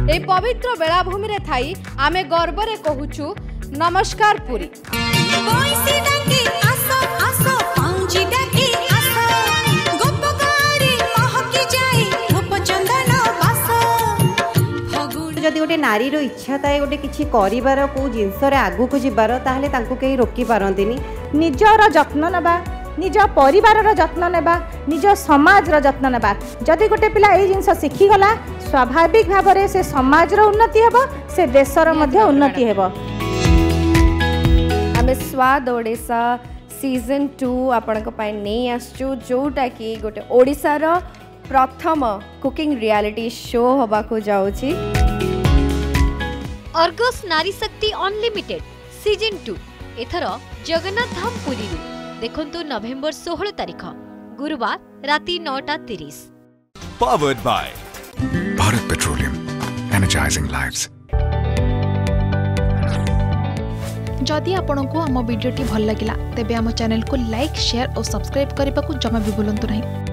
ए पवित्र बेलाभूमि रे थाई आमे गर्व रे कहूछु नमस्कार पुरी। जदि गोटे नारी रो इच्छा थाए गोटे किछि करिवार को जिनस रे आगु को जिबार ताहले तांको केही रोकी पारंतिनी। निजर जत्न नेबा, निज परिवार रो जत्न नेबा, निज समाज रो जत्न नेबा। जदि गोटे पिला एई जिनस सिखि गला स्वाभाविक भाव रे से समाज रो उन्नति हेबो, से देश रो मध्ये उन्नति हेबो। आमे स्वाद ओडिशा सीजन 2 आपण को पाई नै आसचु, जोटा कि गोटे ओडिसा रो प्रथम कुकिंग रियलिटी शो होबा को जाउची। अर्गस नारी शक्ति अनलिमिटेड सीजन 2 एथर जगन्नाथ धाम पुरी देखंतु नवेम्बर 16 तारिख गुरुवार राति 9:30। Powered by Bharat Petroleum, energising lives. जदि आपंक आम भिडी भल लगा तेब आम चैनल को लाइक, शेयर और सब्सक्राइब करने को जमा भी भूलु नहीं।